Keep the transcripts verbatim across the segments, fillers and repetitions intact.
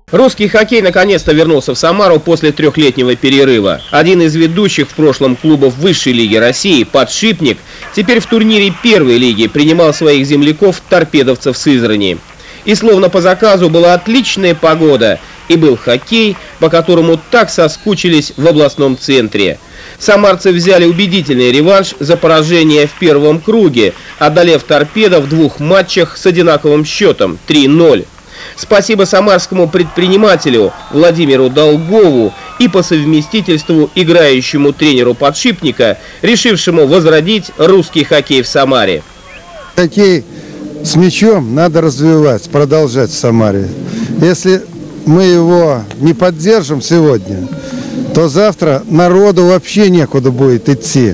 Русский хоккей наконец-то вернулся в Самару после трехлетнего перерыва. Один из ведущих в прошлом клубов высшей лиги России, Подшипник, теперь в турнире первой лиги принимал своих земляков торпедовцев Сызрани. И словно по заказу была отличная погода, и был хоккей, по которому так соскучились в областном центре. Самарцы взяли убедительный реванш за поражение в первом круге, одолев торпедо в двух матчах с одинаковым счетом три ноль. Спасибо самарскому предпринимателю Владимиру Долгову и по совместительству играющему тренеру Подшипника, решившему возродить русский хоккей в Самаре. Хоккей с мячом надо развивать, продолжать в Самаре. Если мы его не поддержим сегодня, то завтра народу вообще некуда будет идти.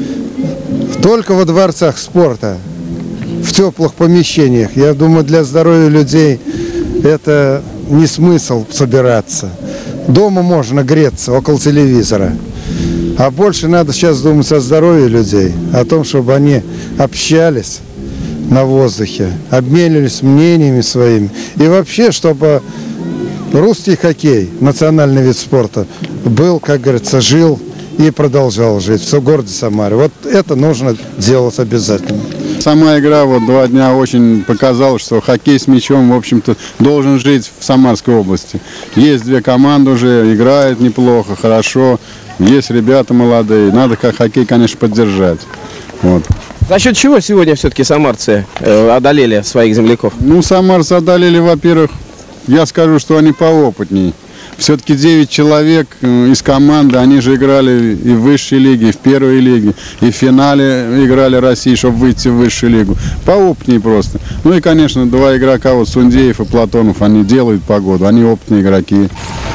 Только во дворцах спорта, в теплых помещениях. Я думаю, для здоровья людей это не смысл собираться. Дома можно греться около телевизора. А больше надо сейчас думать о здоровье людей, о том, чтобы они общались на воздухе, обменивались мнениями своими. И вообще, чтобы русский хоккей, национальный вид спорта, был, как говорится, жил и продолжал жить в городе Самаре. Вот это нужно делать обязательно. Сама игра вот два дня очень показала, что хоккей с мячом, в общем-то, должен жить в Самарской области. Есть две команды уже, играют неплохо, хорошо. Есть ребята молодые. Надо как хоккей, конечно, поддержать. Вот. За счет чего сегодня все-таки самарцы э, одолели своих земляков? Ну, самарцы одолели, во-первых, я скажу, что они поопытнее. Все-таки девять человек из команды, они же играли и в высшей лиге, и в первой лиге, и в финале играли России, чтобы выйти в высшую лигу. Поопытнее просто. Ну и, конечно, два игрока, вот Сундеев и Платонов, они делают погоду, они опытные игроки.